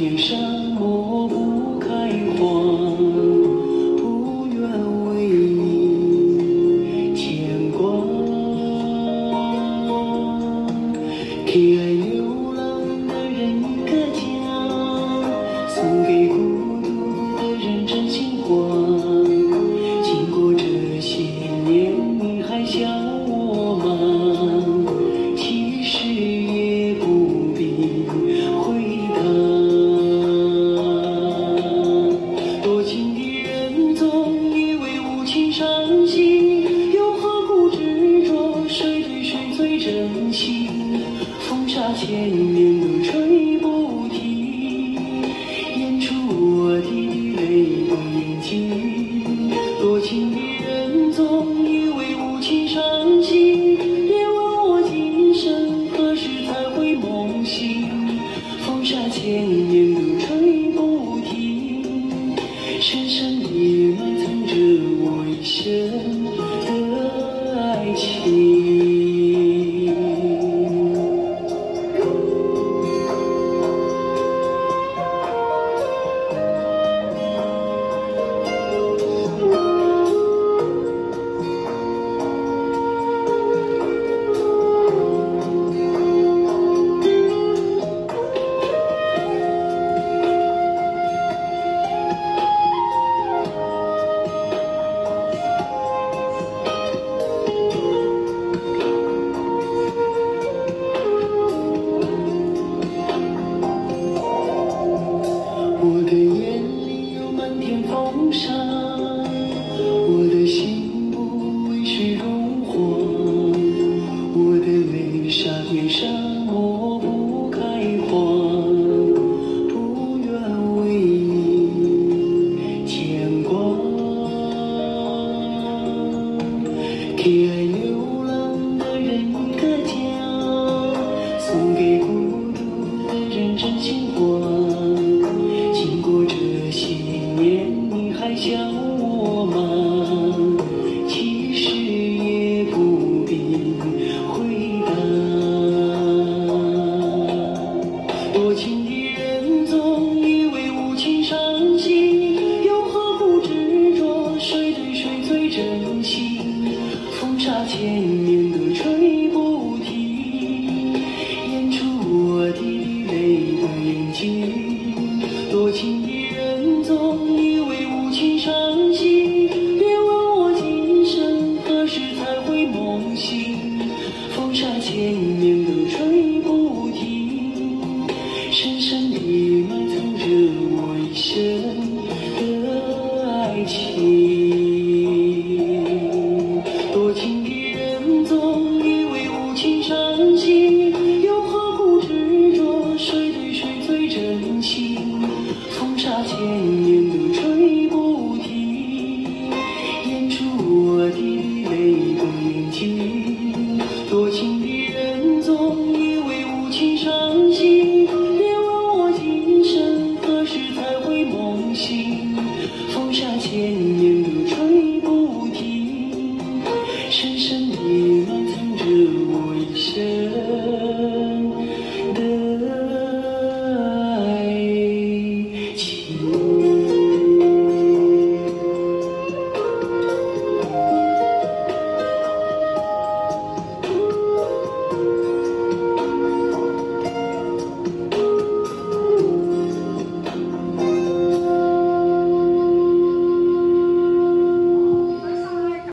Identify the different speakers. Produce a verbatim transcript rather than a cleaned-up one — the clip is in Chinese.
Speaker 1: 年山漠不开荒，不愿为你牵挂。给爱流浪的人一个家，送给孤独的人真心话。经过这些年，你还想我吗？其实也不必回答。多情的人总以为无情伤心，又何苦执着谁对谁最真心？风沙千年都吹不停，演出我的泪的眼睛。多情的人总以为无情伤心，别问我今生何时才会梦醒。风沙千年。